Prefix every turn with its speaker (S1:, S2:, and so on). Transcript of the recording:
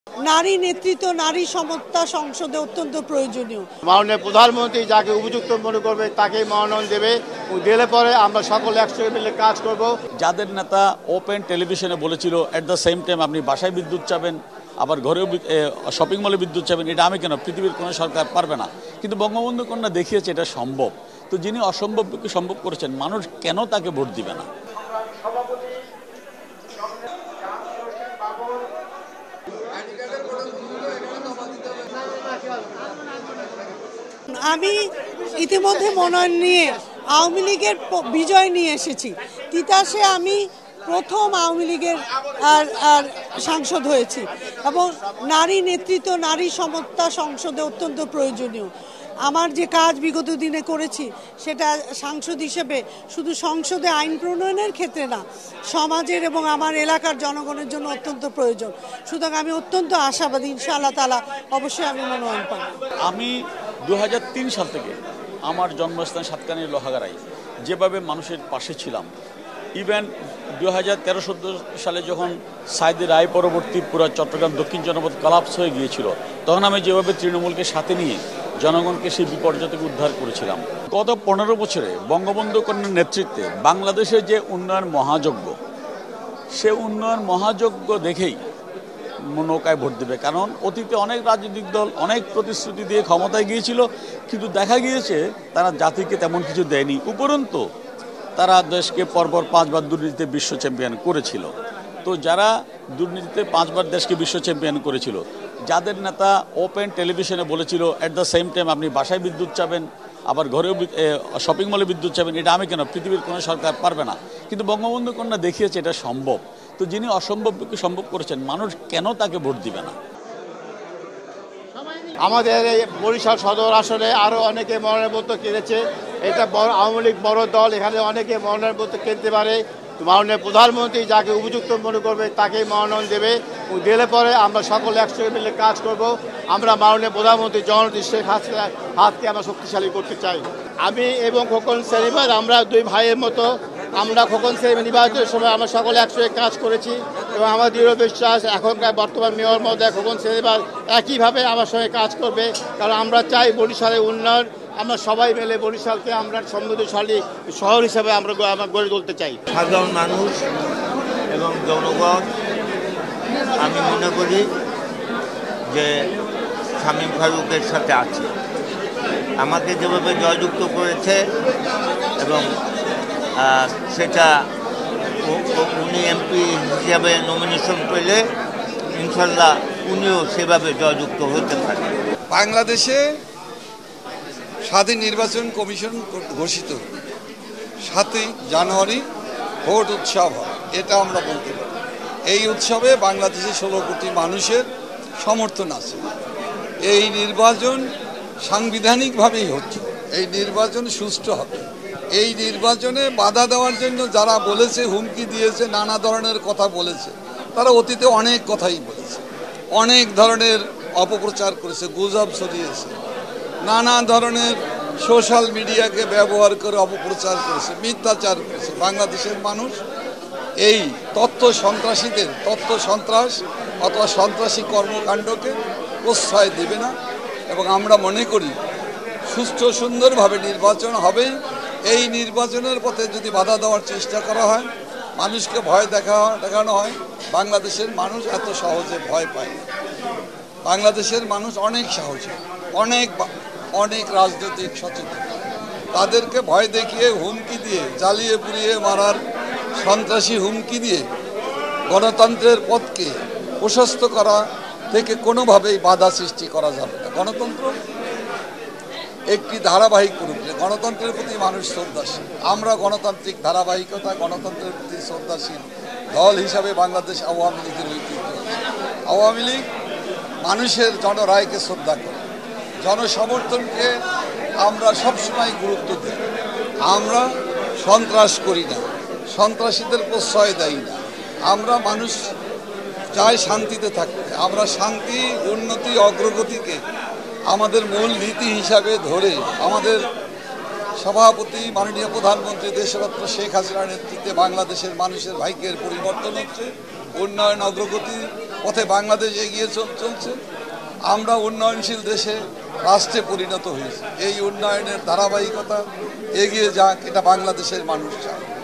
S1: নারী নেতৃত্ব, নারী সমতা সংসদে অত্যন্ত প্রয়োজনীয়।
S2: মাননীয় প্রধানমন্ত্রী যাকে উপযুক্ত মনে করবে তাকেই মনোনয়ন দেবে, দিলে পরে আমরা সকলে একসঙ্গে মিলে কাজ করব।
S3: যাদের নেতা ওপেন টেলিভিশনে বলেছিল এট দ্য সেম টাইম আপনি বাসায় বিদ্যুৎ চাবেন, আবার ঘরেও শপিং মলে বিদ্যুৎ চাবেন, এটা আমি কেন, পৃথিবীর কোনো সরকার পারবে না। কিন্তু বঙ্গবন্ধু কন্যা দেখিয়েছে এটা সম্ভব। তো যিনি অসম্ভবকে সম্ভব করেছেন, মানুষ কেন তাকে ভোট দিবে না?
S1: আমি ইতিমধ্যে মনোনয়ন নিয়ে আওয়ামী লীগের বিজয় নিয়ে এসেছি। তিতাসে আমি প্রথম আওয়ামী লীগের সাংসদ হয়েছি এবং নারী নেতৃত্ব, নারী সমতা সংসদে অত্যন্ত প্রয়োজনীয়। আমার যে কাজ বিগত দিনে করেছি সেটা সাংসদ হিসেবে শুধু সংসদে আইন প্রণয়নের ক্ষেত্রে না, সমাজের এবং আমার এলাকার জনগণের জন্য অত্যন্ত প্রয়োজন। সুতরাং আমি অত্যন্ত আশাবাদী, ইনশাআল্লাহ তাআলা অবশ্যই আমি মনোনয়ন পাব।
S3: আমি 2003 সাল থেকে আমার জন্মস্থান সাতকানির লোহাগাড়ায় যেভাবে মানুষের পাশে ছিলাম, ইভেন 2013-14 সালে যখন সাইদি রায় পরবর্তী পুরো চট্টগ্রাম দক্ষিণ জনপদ কলাপস হয়ে গিয়েছিল, তখন আমি যেভাবে তৃণমূলকে সাথে নিয়ে জনগণকে সেই বিপর্যয় থেকে উদ্ধার করেছিলাম। গত 15 বছরে বঙ্গবন্ধু কন্যার নেতৃত্বে বাংলাদেশের যে উন্নয়ন মহাযজ্ঞ, সে উন্নয়ন মহাযজ্ঞ দেখেই নৌকায় ভোট দেবে। কারণ অতীতে অনেক রাজনৈতিক দল অনেক প্রতিশ্রুতি দিয়ে ক্ষমতায় গিয়েছিল, কিন্তু দেখা গিয়েছে তারা জাতিকে তেমন কিছু দেয়নি। উপরন্তু তারা দেশকে পরপর 5 বার দুর্নীতিতে বিশ্ব চ্যাম্পিয়ন করেছিল। তো যারা দুর্নীতিতে 5 বার দেশকে বিশ্ব চ্যাম্পিয়ন করেছিল, যাদের নেতা ওপেন টেলিভিশনে বলেছিল এট দ্য সেম টাইম আপনি বাসায় বিদ্যুৎ চাবেন, আবার ঘরেও শপিং মলে বিদ্যুৎ চাবেন, এটা আমি কেন, পৃথিবীর কোনো সরকার পারবে না। কিন্তু বঙ্গবন্ধু কন্যা দেখিয়েছে এটা সম্ভব। তো যিনি অসম্ভবকে সম্ভব করেছেন, মানুষ কেন তাকে ভোট দিবে না?
S2: আমাদের এই বরিশাল সদর আসনে আরও অনেকে মনোনয়নপত্র কিনেছে। এটা আওয়ামী লীগ বড় দল, এখানে অনেকে মনোনয়নপত্র কিনতে পারে। মাননীয় প্রধানমন্ত্রী যাকে উপযুক্ত মনে করবে তাকেই মনোনয়ন দেবে, দিলে পরে আমরা সকলে একসঙ্গে মিলে কাজ করব। আমরা মাননীয় প্রধানমন্ত্রী জননেত্রী শেখ হাসিনার হাতকে আমরা শক্তিশালী করতে চাই। আমি এবং খোকন সেলিম, আমরা 2 ভাইয়ের মতো। আমরা খোকন সেলিম নির্বাচনের সময় আমরা সকলে একসঙ্গে কাজ করেছি এবং আমার দৃঢ় বিশ্বাস এখনকার বর্তমান মেয়র মহোদয় খোকন সেলিম একইভাবে আমার সঙ্গে কাজ করবে। কারণ আমরা চাই বরিশালের উন্নয়ন, আমরা সবাই মিলে বরিশালকে আমরা সমৃদ্ধশালী শহর হিসাবে আমরা গড়ে তুলতে চাই।
S4: সাধারণ মানুষ এবং জনগণ, আমি মনে করি যে শামীম ফারুকের সাথে আছে। আমাকে যেভাবে জয়যুক্ত করেছে এবং সেটা উনি এমপি হিসাবে নমিনেশন পেলে ইনশাল্লাহ উনিও সেভাবে জয়যুক্ত হতে পারে।
S5: বাংলাদেশে স্বাধীন নির্বাচন কমিশন ঘোষিত 7ই জানুয়ারি ভোট উৎসব হয়, এটা আমরা বলতে পারি। এই উৎসবে বাংলাদেশে 16 কোটি মানুষের সমর্থন আছে। এই নির্বাচন সাংবিধানিকভাবেই হচ্ছে, এই নির্বাচন সুষ্ঠু হবে। এই নির্বাচনে বাধা দেওয়ার জন্য যারা বলেছে, হুমকি দিয়েছে, নানা ধরনের কথা বলেছে, তারা অতীতে অনেক কথাই বলেছে, অনেক ধরনের অপপ্রচার করেছে, গুজব ছড়িয়েছে, নানা ধরনের সোশ্যাল মিডিয়াকে ব্যবহার করে অপপ্রচার করেছে, মিথ্যাচার করেছে। বাংলাদেশের মানুষ এই সন্ত্রাসীদের সন্ত্রাস অথবা সন্ত্রাসী কর্মকাণ্ডকে প্রশ্রয় দেবে না এবং আমরা মনে করি সুষ্ঠু সুন্দরভাবে নির্বাচন হবে। এই নির্বাচনের পথে যদি বাধা দেওয়ার চেষ্টা করা হয়, মানুষকে ভয় দেখানো হয়, বাংলাদেশের মানুষ এত সহজে ভয় পায়। বাংলাদেশের মানুষ অনেক সাহসী, অনেক রাজনৈতিক সচেতন। তাদেরকে ভয় দেখিয়ে, হুমকি দিয়ে, জ্বালিয়ে পুড়িয়ে মারার সন্ত্রাসী হুমকি দিয়ে গণতন্ত্রের পথকে প্রশস্ত করা থেকে কোনোভাবেই বাধা সৃষ্টি করা যাবে না। গণতন্ত্র একটি ধারাবাহিক প্রক্রিয়া, গণতন্ত্রের প্রতি মানুষ শ্রদ্ধাশীল। আমরা গণতান্ত্রিক ধারাবাহিকতা, গণতন্ত্রের প্রতি শ্রদ্ধাশীল দল হিসাবে বাংলাদেশ আওয়ামী লীগের ঐতিহ্য। আওয়ামী লীগ মানুষের জনরায়কে শ্রদ্ধা করে, জনসমর্থনকে আমরা সবসময় গুরুত্ব দিই। আমরা সন্ত্রাস করি না, সন্ত্রাসীদের প্রশ্রয় দেই না। আমরা মানুষ চাই শান্তিতে থাকতে। আমরা শান্তি, উন্নতি, অগ্রগতিকে আমাদের মূল নীতি হিসাবে ধরে আমাদের সভাপতি মাননীয় প্রধানমন্ত্রী দেশরত্ন শেখ হাসিনার নেতৃত্বে বাংলাদেশের মানুষের ভাগ্যের পরিবর্তন হচ্ছে। উন্নয়ন, অগ্রগতি পথে বাংলাদেশ এগিয়ে চলছে। আমরা উন্নয়নশীল দেশে রাষ্ট্রে পরিণত হয়েছি। এই উন্নয়নের ধারাবাহিকতা এগিয়ে যাক, এটা বাংলাদেশের মানুষ চায়।